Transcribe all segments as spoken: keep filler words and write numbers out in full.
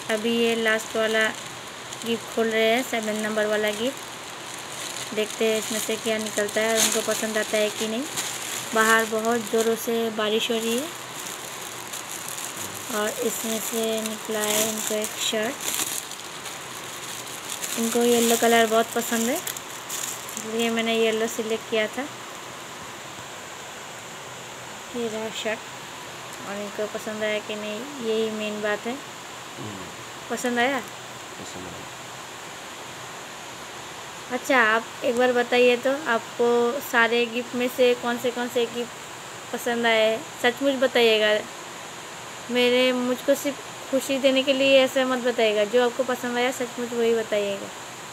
अभी ये लास्ट वाला गिफ्ट खोल रहे हैं, सेवन नंबर वाला गिफ्ट। देखते हैं इसमें से क्या निकलता है और उनको पसंद आता है कि नहीं। बाहर बहुत ज़ोरों से बारिश हो रही है और इसमें से निकला है इनको एक शर्ट। इनको येलो कलर बहुत पसंद है, इसलिए मैंने येलो सिलेक्ट किया था। ये रहा शर्ट और इनको पसंद आया कि नहीं, यही मेन बात है। पसंद आया? पसंद आया। अच्छा, आप एक बार बताइए तो आपको सारे गिफ्ट में से कौन से कौन से गिफ्ट पसंद आए? सचमुच बताइएगा, मेरे मुझको सिर्फ खुशी देने के लिए ऐसा मत बताइएगा। जो आपको पसंद आया सचमुच वही बताइएगा।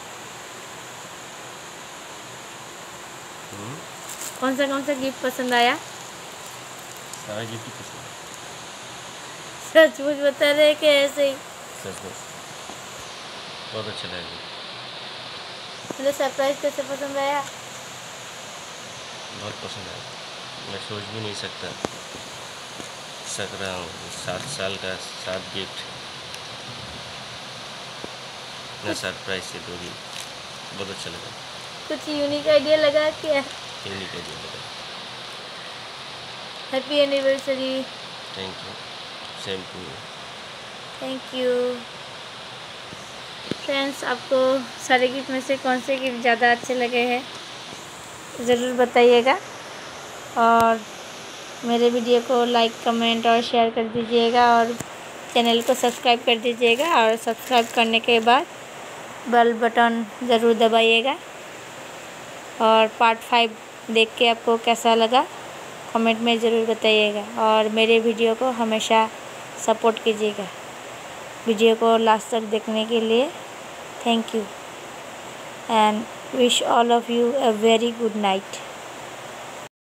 कौन सा कौन सा गिफ्ट पसंद आया? सारा गिफ्ट पसंद आया। सचमुच बता रहे हैं कि ऐसे ही? सचमुच बहुत अच्छा लगा। मुझे सरप्राइज कैसे पसंद आया? बहुत पसंद आया, मैं सोच भी नहीं सकता सक रहा हूँ। सात साल का सात गिफ्ट ना सरप्राइज से दोगी, बहुत अच्छा लगा। कुछ यूनिक आइडिया लगा क्या? यूनिक आइडिया लगा। Happy anniversary. Thank you, same to you. Thank you. Friends, आपको सारे गिफ्ट में से कौन से गिफ्ट ज़्यादा अच्छे लगे हैं ज़रूर बताइएगा और मेरे वीडियो को लाइक कमेंट और शेयर कर दीजिएगा और चैनल को सब्सक्राइब कर दीजिएगा और सब्सक्राइब करने के बाद बेल बटन ज़रूर दबाइएगा। और पार्ट फाइव देख के आपको कैसा लगा कमेंट में ज़रूर बताइएगा और मेरे वीडियो को हमेशा सपोर्ट कीजिएगा। वीडियो को लास्ट तक देखने के लिए thank you and wish all of you a very good night.